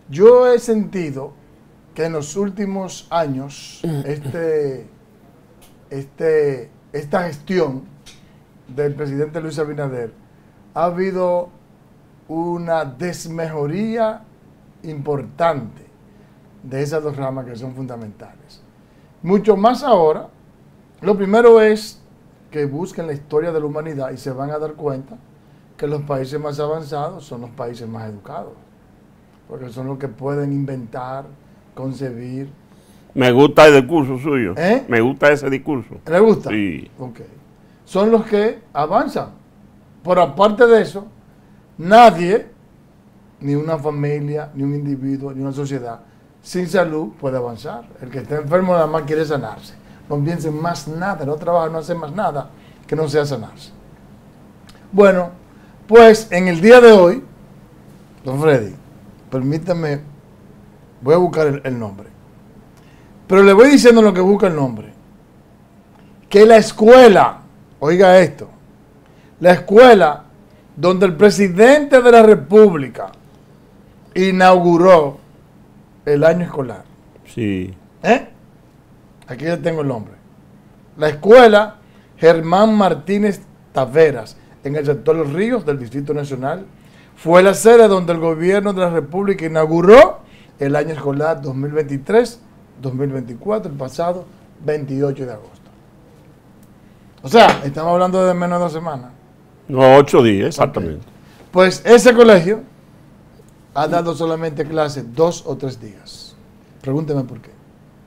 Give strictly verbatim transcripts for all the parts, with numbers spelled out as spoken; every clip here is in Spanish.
Yo he sentido que en los últimos años este, este, esta gestión del presidente Luis Abinader ha habido una desmejoría importante de esas dos ramas que son fundamentales. Mucho más ahora. Lo primero es que busquen la historia de la humanidad y se van a dar cuenta que los países más avanzados son los países más educados, porque son los que pueden inventar, concebir. Me gusta el discurso suyo. ¿Eh? Me gusta ese discurso. ¿Le gusta? Sí. Ok. Son los que avanzan. Pero aparte de eso, nadie, ni una familia, ni un individuo, ni una sociedad sin salud puede avanzar. El que está enfermo nada más quiere sanarse. No piensa en más nada, no trabaja, no hace más nada que no sea sanarse. Bueno, pues en el día de hoy, don Freddy, permítame, voy a buscar el, el nombre. Pero le voy diciendo lo que busca el nombre. Que la escuela, oiga esto, la escuela donde el presidente de la República inauguró el año escolar. Sí. ¿Eh? Aquí ya tengo el nombre. La escuela Germán Martínez Taveras, en el sector Los Ríos del Distrito Nacional, fue la sede donde el gobierno de la República inauguró el año escolar dos mil veintitrés dos mil veinticuatro, el pasado veintiocho de agosto. O sea, estamos hablando de menos de dos semanas. No, ocho días, exactamente. Okay. Pues ese colegio ha dado solamente clases dos o tres días. Pregúnteme por qué.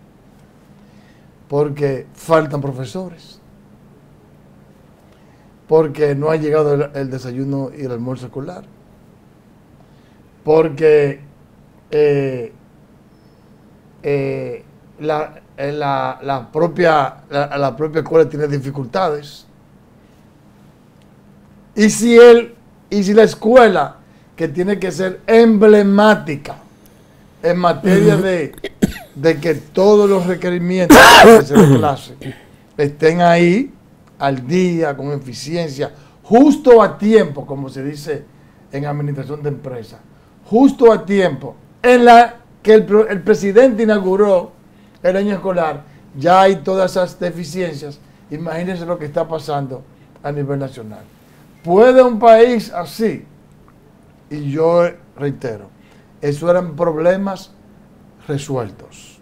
Porque faltan profesores, porque no ha llegado el, el desayuno y el almuerzo escolar, porque eh, eh, la, la, la, propia, la, la propia escuela tiene dificultades. Y si, él, y si la escuela, que tiene que ser emblemática en materia de, de que todos los requerimientos de esa clase estén ahí al día, con eficiencia, justo a tiempo, como se dice en administración de empresas, justo a tiempo, en la que el, el presidente inauguró el año escolar, ya hay todas esas deficiencias. Imagínense lo que está pasando a nivel nacional. ¿Puede un país así? Y yo reitero, esos eran problemas resueltos.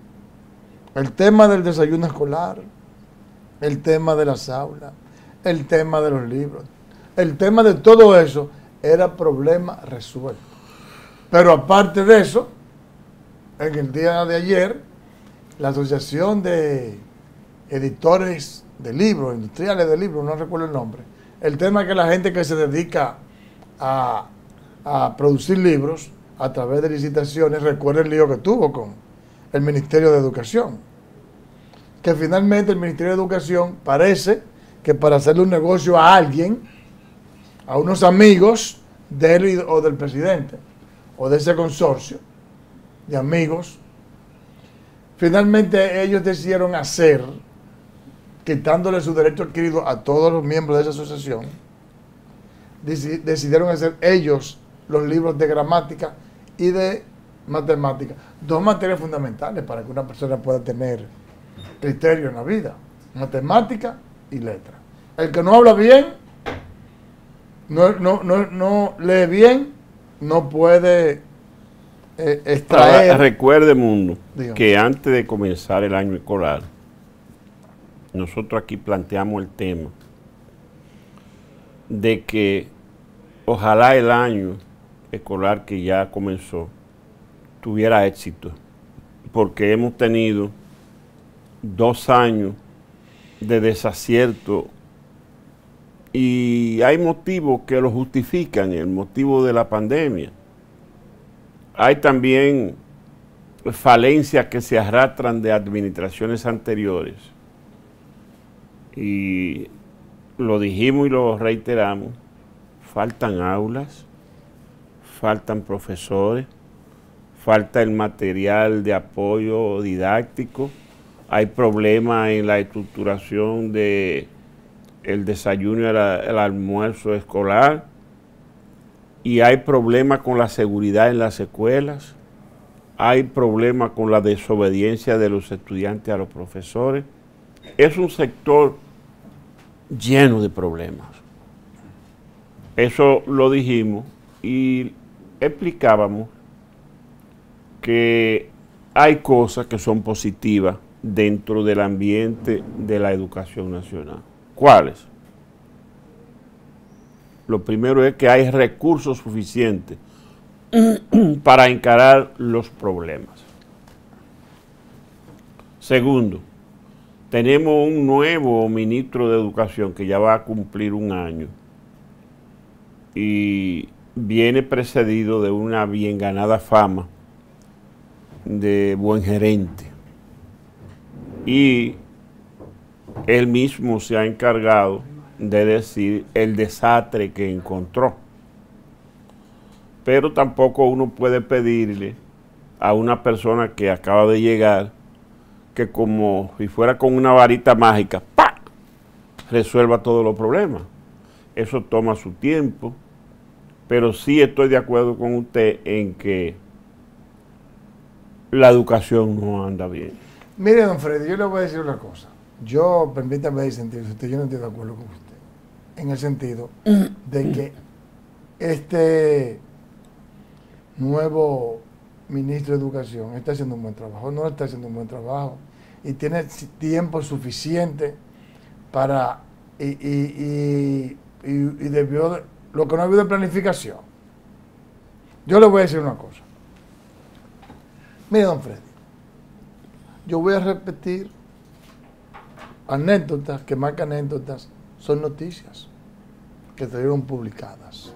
El tema del desayuno escolar, el tema de las aulas, el tema de los libros, el tema de todo eso era problema resuelto. Pero aparte de eso, en el día de ayer, la Asociación de Editores de Libros, Industriales de Libros, no recuerdo el nombre, el tema es que la gente que se dedica a, a producir libros a través de licitaciones, recuerda el lío que tuvo con el Ministerio de Educación. Que finalmente el Ministerio de Educación parece que para hacerle un negocio a alguien, a unos amigos de él o del presidente, o de ese consorcio de amigos, finalmente ellos decidieron hacer, quitándole su derecho adquirido a todos los miembros de esa asociación, decidieron hacer ellos los libros de gramática y de matemática, dos materias fundamentales para que una persona pueda tener criterio en la vida, matemática y letra. El que no habla bien, no, no, no, no lee bien, no puede eh, extraer. Ahora, recuerde, mundo, Dígame. Que antes de comenzar el año escolar, nosotros aquí planteamos el tema de que ojalá el año escolar que ya comenzó tuviera éxito, porque hemos tenido dos años de desacierto y hay motivos que lo justifican, el motivo de la pandemia. Hay también falencias que se arrastran de administraciones anteriores y lo dijimos y lo reiteramos, faltan aulas, faltan profesores, falta el material de apoyo didáctico, hay problemas en la estructuración de el desayuno y el, el almuerzo escolar y hay problemas con la seguridad en las escuelas. hay problemas con la desobediencia de los estudiantes a los profesores. Es un sector lleno de problemas. Eso lo dijimos y explicábamos que hay cosas que son positivas dentro del ambiente de la educación nacional. ¿Cuáles? Lo primero es que hay recursos suficientes para encarar los problemas. Segundo, tenemos un nuevo ministro de Educación que ya va a cumplir un año y viene precedido de una bien ganada fama de buen gerente. Y él mismo se ha encargado de decir el desastre que encontró. Pero tampoco uno puede pedirle a una persona que acaba de llegar que como si fuera con una varita mágica, ¡pah!, resuelva todos los problemas. Eso toma su tiempo, pero sí estoy de acuerdo con usted en que la educación no anda bien. Mire, don Freddy, yo le voy a decir una cosa. Yo, permítame disentir, usted, yo no estoy de acuerdo con usted, en el sentido de que este nuevo ministro de Educación está haciendo un buen trabajo, no está haciendo un buen trabajo y tiene tiempo suficiente para, y, y, y, y, y debió, de, lo que no ha habido de planificación. Yo le voy a decir una cosa. Mire, don Freddy, yo voy a repetir anécdotas, que más que anécdotas, son noticias que salieron publicadas.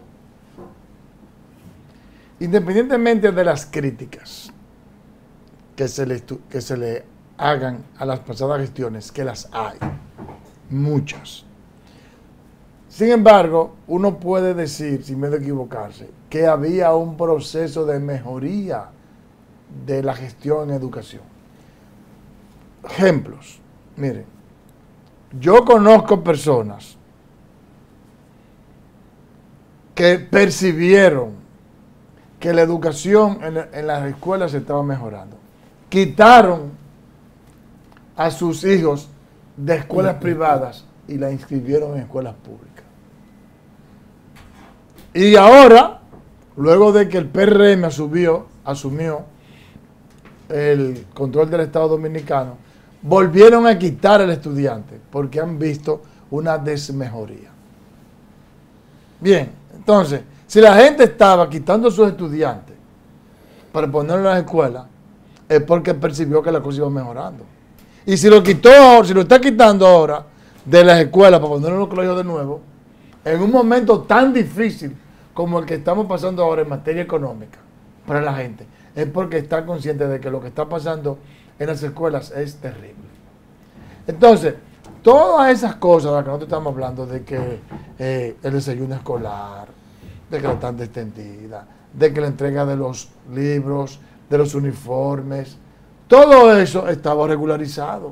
Independientemente de las críticas que se le, que se le hagan a las pasadas gestiones, que las hay, muchas. Sin embargo, uno puede decir, sin miedo a equivocarse, que había un proceso de mejoría de la gestión en educación. Ejemplos, miren, yo conozco personas que percibieron que la educación en, la, en las escuelas se estaba mejorando. Quitaron a sus hijos de escuelas privadas y la inscribieron en escuelas públicas. Y ahora, luego de que el P R M asumió, asumió el control del Estado Dominicano, volvieron a quitar al estudiante porque han visto una desmejoría. Bien, entonces, si la gente estaba quitando a sus estudiantes para ponerlos en las escuelas, es porque percibió que la cosa iba mejorando. Y si lo quitó, si lo está quitando ahora de las escuelas para ponerlos en los colegios de nuevo, en un momento tan difícil como el que estamos pasando ahora en materia económica para la gente, es porque está consciente de que lo que está pasando en las escuelas es terrible. Entonces, todas esas cosas de las que nosotros estamos hablando, de que eh, el desayuno escolar, de que la tanda extendida, de que la entrega de los libros, de los uniformes, todo eso estaba regularizado.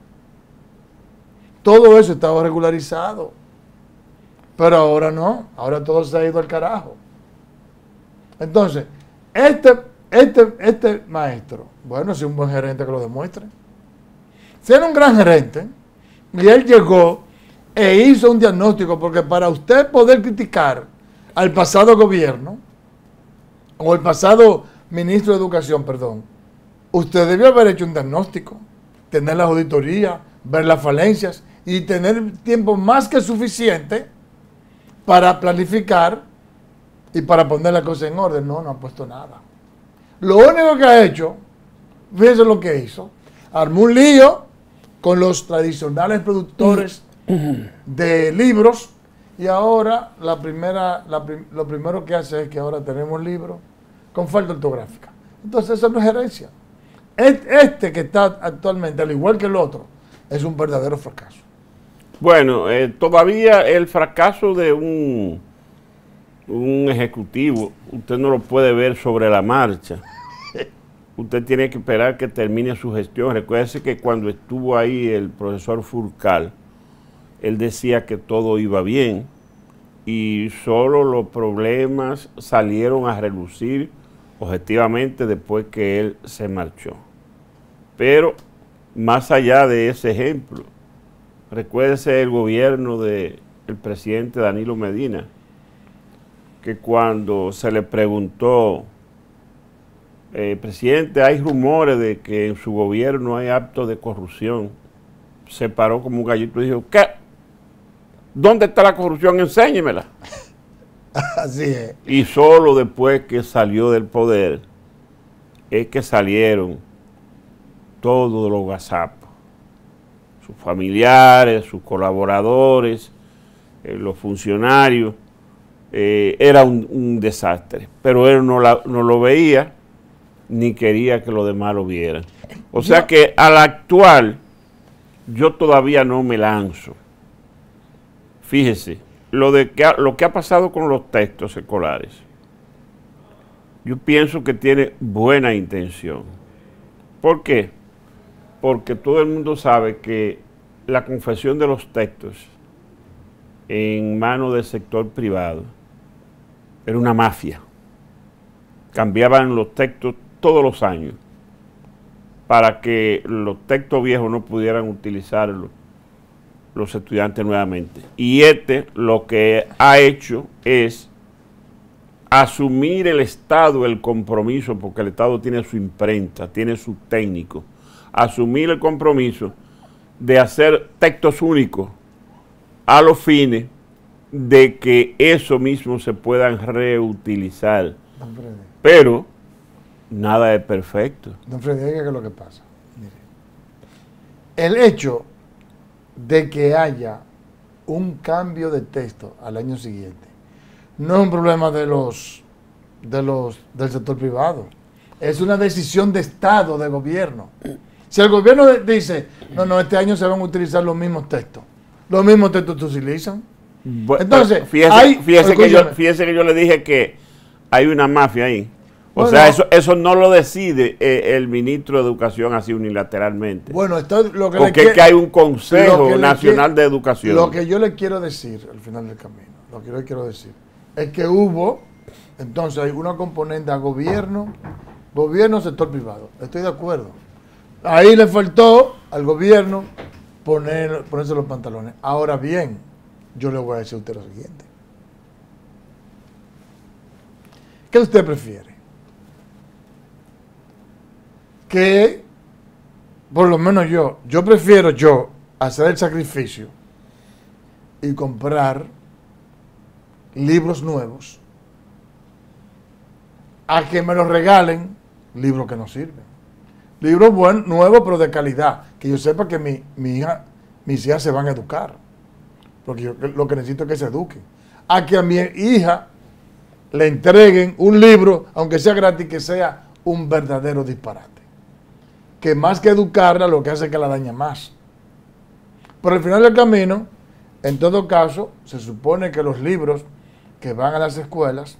Todo eso estaba regularizado. Pero ahora no, ahora todo se ha ido al carajo. Entonces, este, este, este maestro, bueno, si es un buen gerente que lo demuestre. Si era un gran gerente, y él llegó e hizo un diagnóstico, porque para usted poder criticar al pasado gobierno, o el pasado ministro de Educación, perdón, usted debió haber hecho un diagnóstico, tener las auditorías, ver las falencias y tener tiempo más que suficiente para planificar y para poner la cosa en orden. No, no ha puesto nada. Lo único que ha hecho, fíjense lo que hizo, armó un lío con los tradicionales productores de libros y ahora la primera, la, lo primero que hace es que ahora tenemos libros con falta ortográfica. Entonces eso no es gerencia. Este que está actualmente, al igual que el otro, es un verdadero fracaso. Bueno, eh, todavía el fracaso de un, un ejecutivo, usted no lo puede ver sobre la marcha. Usted tiene que esperar que termine su gestión. Recuérdese que cuando estuvo ahí el profesor Furcal, él decía que todo iba bien y solo los problemas salieron a relucir objetivamente después que él se marchó. Pero más allá de ese ejemplo, recuérdese el gobierno del presidente Danilo Medina, que cuando se le preguntó, eh, presidente, hay rumores de que en su gobierno hay actos de corrupción, se paró como un gallito y dijo, ¿qué? ¿Dónde está la corrupción? Enséñemela. Así es. Y solo después que salió del poder es que salieron todos los gazapos, sus familiares, sus colaboradores, eh, los funcionarios. Eh, era un, un desastre, pero él no, la, no lo veía ni quería que los demás lo vieran. O sea yo, que al actual yo todavía no me lanzo. Fíjese, lo, de que ha, lo que ha pasado con los textos escolares, yo pienso que tiene buena intención. ¿Por qué? Porque todo el mundo sabe que la confección de los textos en manos del sector privado era una mafia. Cambiaban los textos todos los años para que los textos viejos no pudieran utilizarlos los estudiantes nuevamente. Y este lo que ha hecho es asumir el Estado el compromiso, porque el Estado tiene su imprenta, tiene su técnico, asumir el compromiso de hacer textos únicos a los fines de que eso mismo se puedan reutilizar. Don Freddy. Pero nada es perfecto. Don Freddy, ¿qué es lo que pasa? Mire, el hecho de que haya un cambio de texto al año siguiente no es un problema de los, de los del sector privado, es una decisión de Estado, de gobierno. Si el gobierno dice, no, no, este año se van a utilizar los mismos textos, los mismos textos se utilizan. Bueno, entonces, fíjese, hay, fíjese, que yo, fíjese que yo le dije que hay una mafia ahí. O bueno, sea, eso, eso no lo decide eh, el ministro de Educación así unilateralmente. Bueno, esto lo que Porque le es que hay un Consejo Nacional quiere, de Educación. Lo que yo le quiero decir al final del camino, lo que yo le quiero decir, es que hubo, entonces hay una componente a gobierno, gobierno, sector privado. Estoy de acuerdo. Ahí le faltó al gobierno poner, ponerse los pantalones. Ahora bien, yo le voy a decir a usted lo siguiente. ¿Qué usted prefiere? Que, por lo menos yo, yo prefiero yo hacer el sacrificio y comprar libros nuevos a que me los regalen libros que no sirven. Libros buenos, nuevos, pero de calidad. Que yo sepa que mi, mi hija, mis hijas se van a educar. Porque yo lo que necesito es que se eduquen. A que a mi hija le entreguen un libro, aunque sea gratis, que sea un verdadero disparate. Que más que educarla, lo que hace es que la daña más. Por el final del camino, en todo caso, se supone que los libros que van a las escuelas,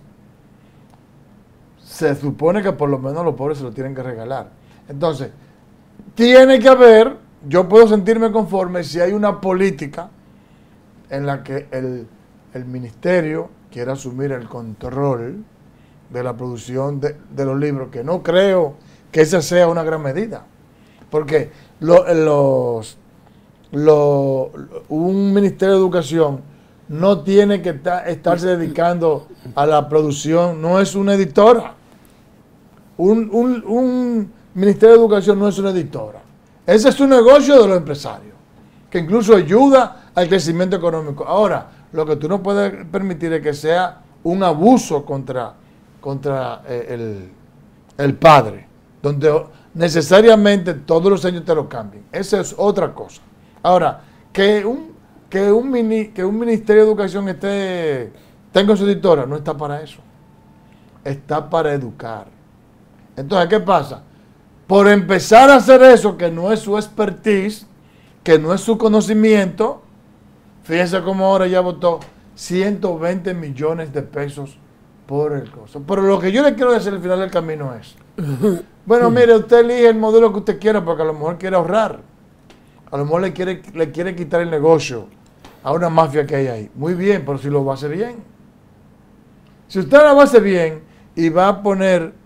se supone que por lo menos los pobres se los tienen que regalar. Entonces, tiene que haber, yo puedo sentirme conforme si hay una política en la que el, el ministerio quiera asumir el control de la producción de, de los libros, que no creo que esa sea una gran medida. Porque lo, los, lo, un ministerio de educación no tiene que ta, estarse dedicando a la producción, no es una editora. Un, un, un ministerio de educación no es una editora. Ese es un negocio de los empresarios, que incluso ayuda al crecimiento económico. Ahora, lo que tú no puedes permitir es que sea un abuso contra, contra eh, el, el padre, donde necesariamente todos los años te lo cambien. Esa es otra cosa. Ahora, que un, que un, mini, que un Ministerio de Educación esté, tenga su editora, no está para eso. Está para educar. Entonces, ¿qué pasa? Por empezar a hacer eso, que no es su expertise, que no es su conocimiento, fíjense cómo ahora ya votó ciento veinte millones de pesos por el costo. Pero lo que yo le quiero decir al final del camino es, bueno, mire, usted elige el modelo que usted quiera, porque a lo mejor quiere ahorrar. A lo mejor le quiere, le quiere quitar el negocio a una mafia que hay ahí. Muy bien, pero si lo va a hacer bien. Si usted lo va a hacer bien y va a poner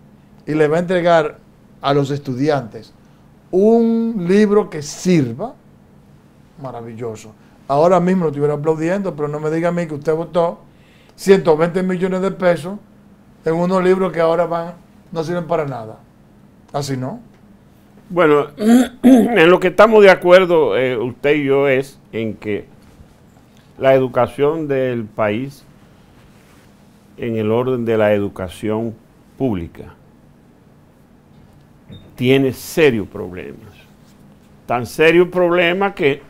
y le va a entregar a los estudiantes un libro que sirva, maravilloso. Ahora mismo lo estuviera aplaudiendo, pero no me diga a mí que usted votó ciento veinte millones de pesos en unos libros que ahora van, no sirven para nada. Así no. Bueno, en lo que estamos de acuerdo eh, usted y yo es en que la educación del país, en el orden de la educación pública, tiene serios problemas. Tan serios problemas que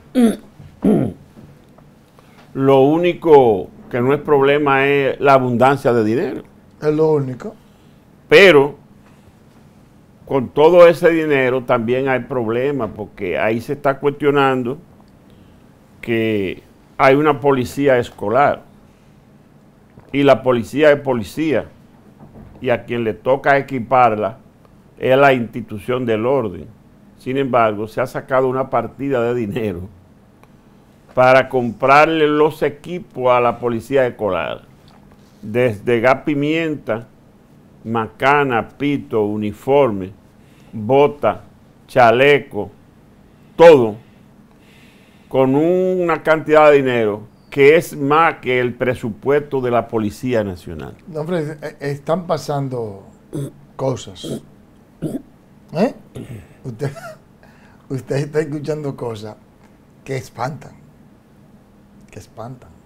lo único que no es problema es la abundancia de dinero. Es lo único. Pero con todo ese dinero también hay problemas, porque ahí se está cuestionando que hay una policía escolar y la policía es policía y a quien le toca equiparla es la institución del orden. Sin embargo, se ha sacado una partida de dinero para comprarle los equipos a la policía escolar, desde gas pimienta, macana, pito, uniforme, bota, chaleco, todo, con una cantidad de dinero que es más que el presupuesto de la Policía Nacional. No, hombre, están pasando cosas. ¿Eh? Usted, usted está escuchando cosas que espantan, que espantan.